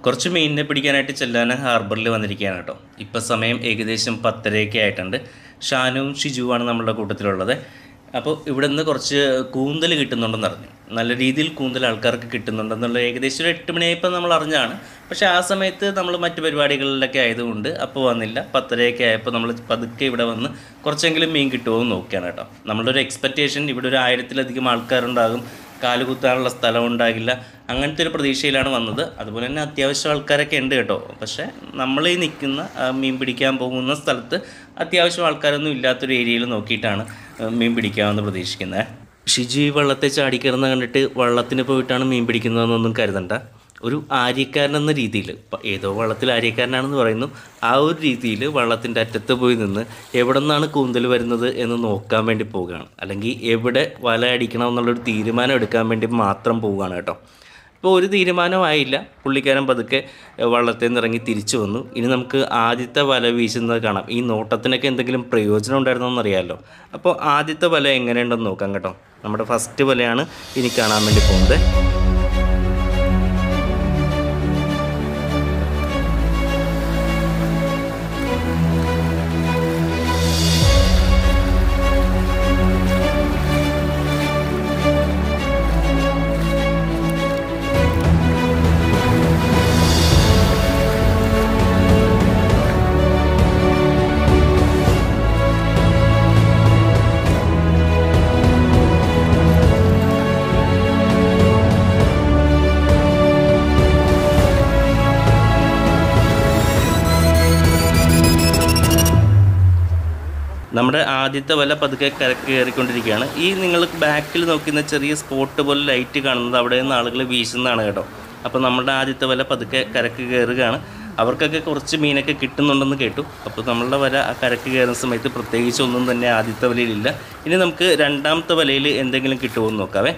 കുറച്ച് മീനിനെ പിടിക്കാനായിട്ട് ചെല്ലാനം ഹാർബറിൽ വന്നിരിക്കുകയാണ് കേട്ടോ. ഇപ്പോൾ സമയം ഏകദേശം 10:30 ആയിട്ടുണ്ട്. ഷാനുവും ഷിജുവാണ് നമ്മളുടെ കൂട്ടത്തിലുള്ളത്. അപ്പോൾ ഇവിടെ നിന്ന് കുറച്ച് കൂന്തൽ കിട്ടുന്നുണ്ടെന്ന് അറിഞ്ഞു. നല്ല രീതിയിൽ കൂന്തൽ ആൾക്കാർക്ക് കിട്ടുന്നുണ്ടെന്നുള്ള ഏകദേശം ഒരു 8 മണിയായപ്പോൾ നമ്മൾ അറിഞ്ഞാണ്. പക്ഷേ ആ സമയത്ത് നമ്മൾ മറ്റു പരിപാടികളിലൊക്കെ ആയതുകൊണ്ട് അപ്പോൾ വന്നില്ല. 10:30 ആയപ്പോൾ നമ്മൾ പതുക്കെ ഇവിടെ വന്ന് കുറച്ചെങ്കിലും മീൻ കിട്ടുമോ എന്ന് നോക്കുകയാണ് കേട്ടോ. നമ്മളുടെ ഒരു എക്സ്പെക്റ്റേഷൻ ഇവിടെ ഒരു 1000-ലധികം ആൾക്കാരുണ്ടാകും, കാലുകുത്താനുള്ള സ്ഥലം ഉണ്ടാകില്ല, അങ്ങനത്തെ ഒരു പ്രതീക്ഷയിലാണ് വന്നത്. അതുപോലെ തന്നെ അത്യാവശ്യം ആൾക്കാരൊക്കെ ഉണ്ട് കേട്ടോ. പക്ഷേ നമ്മൾ ഈ നിൽക്കുന്ന മീൻ പിടിക്കാൻ പോകുന്ന സ്ഥലത്ത് അത്യാവശ്യം ആൾക്കാരൊന്നും ഇല്ലാത്തൊരു ഏരിയയിൽ നോക്കിയിട്ടാണ് മീൻ പിടിക്കാമെന്ന് പ്രതീക്ഷിക്കുന്നത്. ഷിജി വള്ളത്തെ ചാടിക്കയറുന്ന കണ്ടിട്ട് വള്ളത്തിന് പോയിട്ടാണ് മീൻ പിടിക്കുന്നതെന്നൊന്നും കരുതണ്ട. ഒരു ആര്യക്കാരനെന്ന രീതിയിൽ, ഏതോ വള്ളത്തിൽ ആര്യക്കാരനാണെന്ന് പറയുന്നു, ആ ഒരു രീതിയിൽ വള്ളത്തിൻ്റെ അറ്റത്ത് പോയി നിന്ന് എവിടെ നിന്നാണ് കൂന്തൽ വരുന്നത് എന്ന് നോക്കാൻ വേണ്ടി പോവുകയാണ്. അല്ലെങ്കിൽ എവിടെ വല അടിക്കണം എന്നുള്ളൊരു തീരുമാനം എടുക്കാൻ വേണ്ടി മാത്രം പോവുകയാണ് കേട്ടോ. ഇപ്പോൾ ഒരു തീരുമാനമായില്ല. പുള്ളിക്കാരൻ പതുക്കെ വള്ളത്തിൽ നിന്ന് ഇറങ്ങി തിരിച്ചു വന്നു. ഇനി നമുക്ക് ആദ്യത്തെ വല വീശുന്നത് കാണാം. ഈ നോട്ടത്തിനൊക്കെ എന്തെങ്കിലും പ്രയോജനം ഉണ്ടായിരുന്നോന്ന് അറിയാമല്ലോ. അപ്പോൾ ആദ്യത്തെ വല എങ്ങനെയുണ്ടെന്ന് നോക്കാം കേട്ടോ. നമ്മുടെ ഫസ്റ്റ് വലയാണ് ഇനി കാണാൻ വേണ്ടി പോകുന്നത്. നമ്മുടെ ആദ്യത്തെ വല പതുക്കെ കരക്ക് കയറിക്കൊണ്ടിരിക്കുകയാണ്. ഈ നിങ്ങൾ ബാക്കിൽ നോക്കുന്ന ചെറിയ സ്പോട്ട് പോലെ ലൈറ്റ് കാണുന്നത് അവിടെ നിന്ന് ആളുകൾ വീശുന്നതാണ് കേട്ടോ. അപ്പോൾ നമ്മുടെ ആദ്യത്തെ വല പതുക്കെ കരക്ക് കയറുകയാണ്. അവർക്കൊക്കെ കുറച്ച് മീനൊക്കെ കിട്ടുന്നുണ്ടെന്ന് കേട്ടു. അപ്പോൾ നമ്മളുടെ വല ആ കരക്ക് കയറുന്ന സമയത്ത് പ്രത്യേകിച്ച് ഒന്നും തന്നെ ആദ്യത്തെ വലയിലില്ല. ഇനി നമുക്ക് രണ്ടാമത്തെ വലയിൽ എന്തെങ്കിലും കിട്ടുമോ എന്ന് നോക്കാവേ.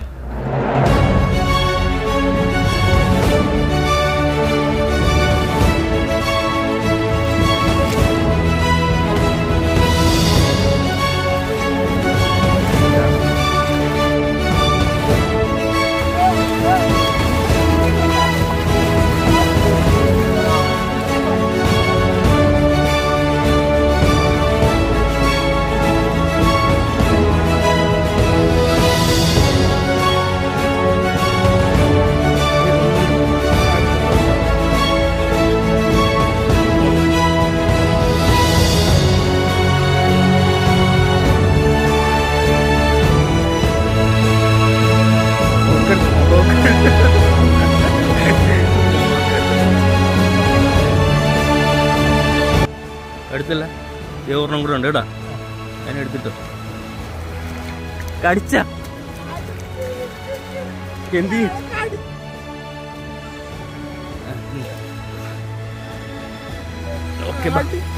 എടുത്തില്ല, ഒരെണ്ണം കൂടെ ഉണ്ട് കേട്ടാ. ഞാൻ എടുത്തിട്ടോ. കടിച്ച എന്ത് ഓക്കെ.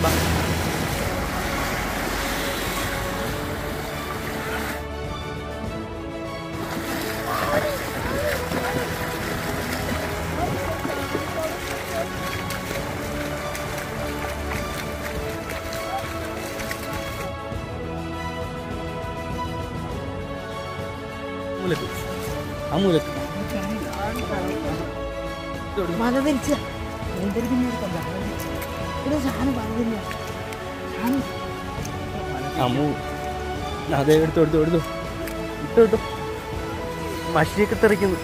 അതെ, എടുത്തു എടുത്തു എടുത്തു ഇട്ടു ഇട്ടു. മഷിയൊക്കെ തെറിക്കുന്നു.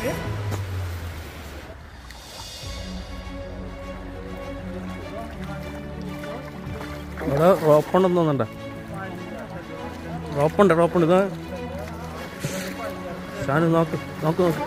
ഇവിടെ റോപ്പുണ്ടെന്ന് തോന്നണ്ട. റോപ്പുണ്ട് റോപ്പുണ്ട്. ഇതാ ഷാനു നോക്ക് നോക്ക് നോക്ക്.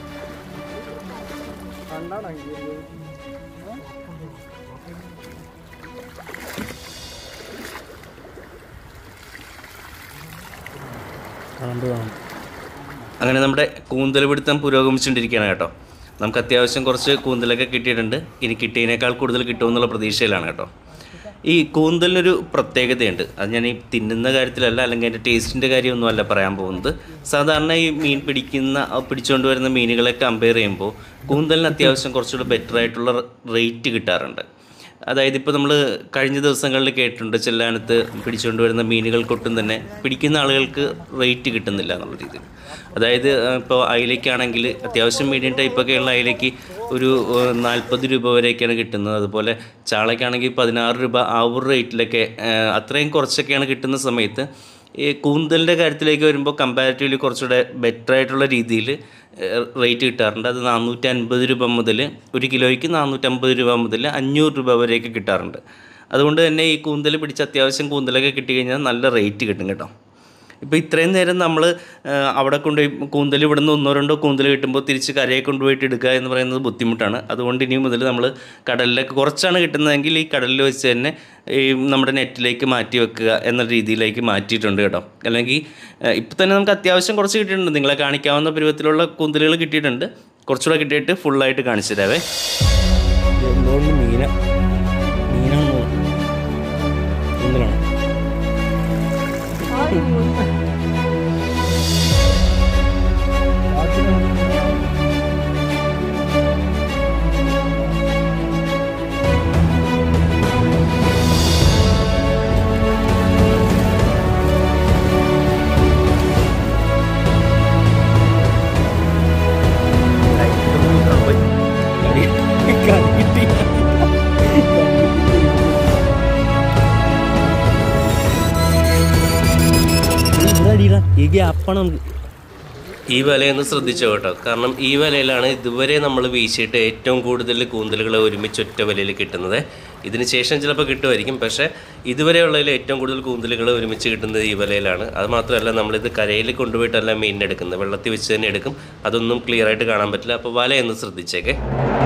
അങ്ങനെ നമ്മുടെ കൂന്തൽ പിടുത്തം പുരോഗമിച്ചുകൊണ്ടിരിക്കുകയാണ് കേട്ടോ. നമുക്ക് അത്യാവശ്യം കുറച്ച് കൂന്തലൊക്കെ കിട്ടിയിട്ടുണ്ട്. ഇനി കിട്ടിയതിനേക്കാൾ കൂടുതൽ കിട്ടുമെന്നുള്ള പ്രതീക്ഷയിലാണ് കേട്ടോ. ഈ കൂന്തലിനൊരു പ്രത്യേകതയുണ്ട്. അത് ഞാൻ ഈ തിന്നുന്ന കാര്യത്തിലല്ല, അല്ലെങ്കിൽ അതിൻ്റെ ടേസ്റ്റിൻ്റെ കാര്യമൊന്നുമല്ല പറയാൻ പോകുന്നത്. സാധാരണ ഈ മീൻ പിടിച്ചുകൊണ്ട് വരുന്ന മീനുകളെ കമ്പയർ ചെയ്യുമ്പോൾ കൂന്തലിന് അത്യാവശ്യം കുറച്ചുകൂടെ ബെറ്റർ ആയിട്ടുള്ള റേറ്റ് കിട്ടാറുണ്ട്. അതായത് ഇപ്പോൾ നമ്മൾ കഴിഞ്ഞ ദിവസങ്ങളിൽ കേട്ടിട്ടുണ്ട് ചെല്ലാനത്ത് പിടിച്ചുകൊണ്ട് വരുന്ന മീനുകൾക്കൊട്ടും തന്നെ പിടിക്കുന്ന ആളുകൾക്ക് റേറ്റ് കിട്ടുന്നില്ല എന്നുള്ള രീതിയിൽ. അതായത് ഇപ്പോൾ അയിലയ്ക്കാണെങ്കിൽ അത്യാവശ്യം മീഡിയം ടൈപ്പൊക്കെയുള്ള അയിലയ്ക്ക് ഒരു 40 രൂപ വരെയൊക്കെയാണ് കിട്ടുന്നത്. അതുപോലെ ചാളയ്ക്കാണെങ്കിൽ 16 രൂപ ആ ഒരു റേറ്റിലൊക്കെ അത്രയും കുറച്ചൊക്കെയാണ് കിട്ടുന്ന സമയത്ത് ഈ കൂന്തലിൻ്റെ കാര്യത്തിലേക്ക് വരുമ്പോൾ കമ്പാരിറ്റീവ്ലി കുറച്ചുകൂടെ ബെറ്റർ ആയിട്ടുള്ള രീതിയിൽ റേറ്റ് കിട്ടാറുണ്ട്. അത് 450 രൂപ മുതൽ ഒരു കിലോയ്ക്ക് 450 രൂപ മുതൽ 500 രൂപ വരെയൊക്കെ കിട്ടാറുണ്ട്. അതുകൊണ്ട് തന്നെ ഈ കൂന്തൽ പിടിച്ച് അത്യാവശ്യം കൂന്തലൊക്കെ കിട്ടിക്കഴിഞ്ഞാൽ നല്ല റേറ്റ് കിട്ടും കേട്ടോ. ഇപ്പോൾ ഇത്രയും നേരം നമ്മൾ അവിടെ കൊണ്ടുപോയി കൂന്തൽ ഇവിടെ നിന്ന് 1-2 കൂന്തൽ കിട്ടുമ്പോൾ തിരിച്ച് കരയെ കൊണ്ടുപോയിട്ട് എടുക്കുക എന്ന് പറയുന്നത് ബുദ്ധിമുട്ടാണ്. അതുകൊണ്ട് ഇനി മുതൽ നമ്മൾ കടലിലേക്ക് കുറച്ചാണ് കിട്ടുന്നതെങ്കിൽ ഈ കടലിൽ വെച്ച് തന്നെ ഈ നമ്മുടെ നെറ്റിലേക്ക് മാറ്റി വെക്കുക എന്ന രീതിയിലേക്ക് മാറ്റിയിട്ടുണ്ട് കേട്ടോ. അല്ലെങ്കിൽ ഇപ്പം തന്നെ നമുക്ക് അത്യാവശ്യം കുറച്ച് കിട്ടിയിട്ടുണ്ട്. നിങ്ങളെ കാണിക്കാവുന്ന പരുവത്തിലുള്ള കൂന്തലുകൾ കിട്ടിയിട്ടുണ്ട്. കുറച്ചുകൂടെ കിട്ടിയിട്ട് ഫുള്ളായിട്ട് കാണിച്ചു തരാവേ. മീനാണ് ഈ വലയൊന്ന് ശ്രദ്ധിച്ചോ കേട്ടോ. കാരണം ഈ വലയിലാണ് ഇതുവരെ നമ്മൾ വീശിയിട്ട് ഏറ്റവും കൂടുതൽ കൂന്തലുകൾ ഒരുമിച്ച് ഒറ്റ വലയിൽ കിട്ടുന്നത്. ഇതിന് ശേഷം ചിലപ്പോൾ കിട്ടുമായിരിക്കും, പക്ഷേ ഇതുവരെയുള്ളതിൽ ഏറ്റവും കൂടുതൽ കൂന്തലുകൾ ഒരുമിച്ച് കിട്ടുന്നത് ഈ വലയിലാണ്. അത് മാത്രമല്ല, നമ്മളിത് കരയിൽ കൊണ്ടുപോയിട്ടല്ല മീനിനെ എടുക്കുന്നത്, വെള്ളത്തിൽ വെച്ച് തന്നെ എടുക്കും. അതൊന്നും ക്ലിയർ ആയിട്ട് കാണാൻ പറ്റില്ല. അപ്പോൾ വലയൊന്ന് ശ്രദ്ധിച്ചേക്കെ.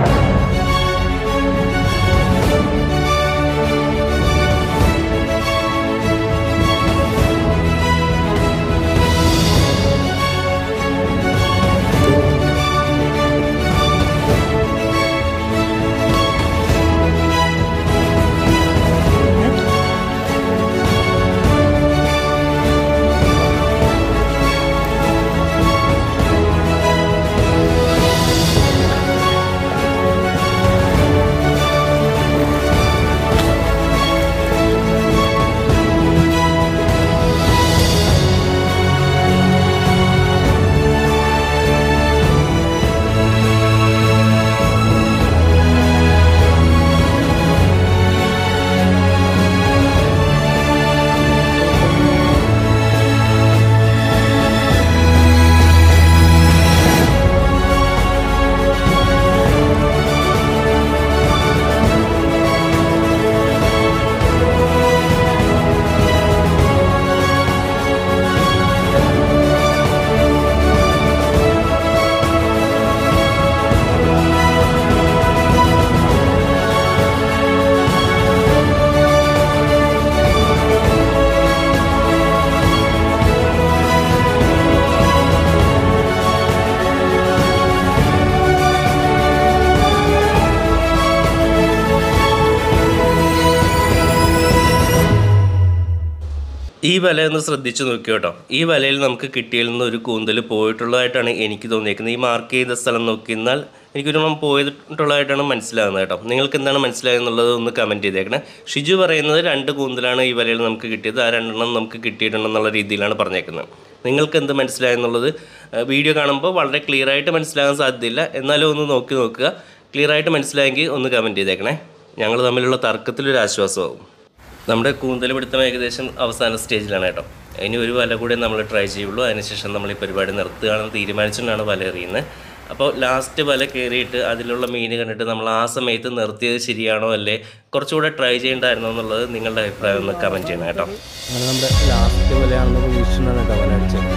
ഈ വലയൊന്ന് ശ്രദ്ധിച്ച് നോക്കി കേട്ടോ. ഈ വലയിൽ നമുക്ക് കിട്ടിയതിൽ നിന്ന് ഒരു കൂന്തൽ പോയിട്ടുള്ളതായിട്ടാണ് എനിക്ക് തോന്നിയിരിക്കുന്നത്. ഈ മാർക്ക് ചെയ്ത സ്ഥലം നോക്കിയാൽ എനിക്കൊരു പോയിട്ടുള്ളതായിട്ടാണ് മനസ്സിലാകുന്നത് കേട്ടോ. നിങ്ങൾക്ക് എന്താണ് മനസ്സിലായെന്നുള്ളത് ഒന്ന് കമൻറ്റ് ചെയ്തേക്കണേ. ഷിജു പറയുന്നത് 2 കൂന്തലാണ് ഈ വലയിൽ നമുക്ക് കിട്ടിയത്. ആ 2 നമുക്ക് കിട്ടിയിട്ടുണ്ടെന്നുള്ള രീതിയിലാണ് പറഞ്ഞേക്കുന്നത്. നിങ്ങൾക്ക് എന്ത് മനസ്സിലായെന്നുള്ളത് വീഡിയോ കാണുമ്പോൾ വളരെ ക്ലിയർ ആയിട്ട് മനസ്സിലാകാൻ സാധ്യതയില്ല. എന്നാലും ഒന്ന് നോക്കുക. ക്ലിയർ ആയിട്ട് മനസ്സിലായെങ്കിൽ ഒന്ന് കമൻറ്റ് ചെയ്തേക്കണേ. ഞങ്ങൾ തമ്മിലുള്ള തർക്കത്തിലൊരു ആശ്വാസമാകും. നമ്മുടെ കൂന്തൽ പിടുത്തം ഏകദേശം അവസാന സ്റ്റേജിലാണ് കേട്ടോ. ഇനി ഒരു വല കൂടെ നമ്മൾ ട്രൈ ചെയ്യുള്ളൂ. അതിനുശേഷം നമ്മൾ ഈ പരിപാടി നിർത്തുകയാണെന്ന് തീരുമാനിച്ചുകൊണ്ടാണ് വല എറിയുന്നത്. അപ്പോൾ ലാസ്റ്റ് വല കയറിയിട്ട് അതിലുള്ള മീൻ കണ്ടിട്ട് നമ്മൾ ആ സമയത്ത് നിർത്തിയത് ശരിയാണോ അല്ലേ, കുറച്ചുകൂടെ ട്രൈ ചെയ്യേണ്ടായിരുന്നോ എന്നുള്ളത് നിങ്ങളുടെ അഭിപ്രായം ഒന്ന് കമൻറ്റ് ചെയ്യണം കേട്ടോ. അങ്ങനെ നമ്മുടെ ലാസ്റ്റ് വലയാണെന്ന് വീശുന്നതാണ് കേട്ടോ വല അടിച്ചത്.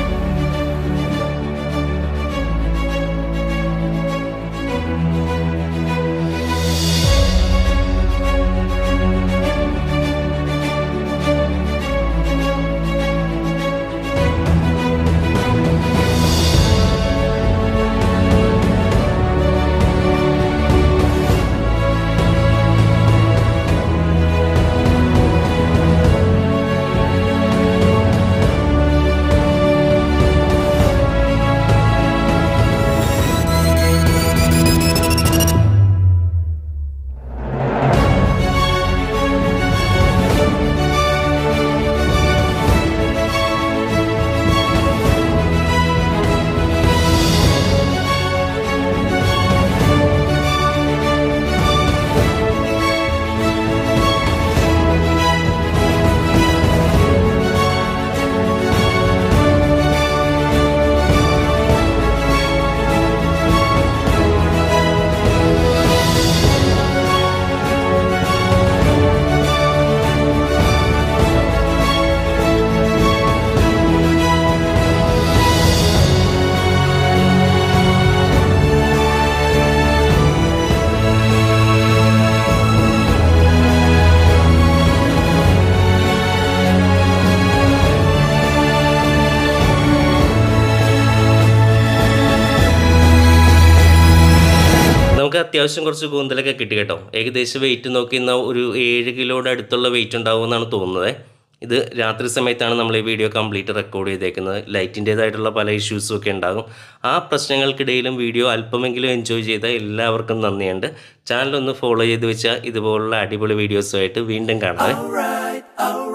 അത്യാവശ്യം കുറച്ച് കൂന്തലൊക്കെ കിട്ടി കേട്ടോ. ഏകദേശം വെയിറ്റ് നോക്കിയിരുന്ന ഒരു 7 കിലോയുടെ അടുത്തുള്ള വെയിറ്റ് ഉണ്ടാവുമെന്നാണ് തോന്നുന്നത്. ഇത് രാത്രി സമയത്താണ് നമ്മൾ ഈ വീഡിയോ കംപ്ലീറ്റ് റെക്കോർഡ് ചെയ്തേക്കുന്നത്. ലൈറ്റിൻ്റേതായിട്ടുള്ള പല ഇഷ്യൂസും ഒക്കെ ഉണ്ടാകും. ആ പ്രശ്നങ്ങൾക്കിടയിലും വീഡിയോ അല്പമെങ്കിലും എൻജോയ് ചെയ്ത എല്ലാവർക്കും നന്ദിയുണ്ട്. ചാനലൊന്ന് ഫോളോ ചെയ്ത് വെച്ചാൽ ഇതുപോലുള്ള അടിപൊളി വീഡിയോസുമായിട്ട് വീണ്ടും കാണാം.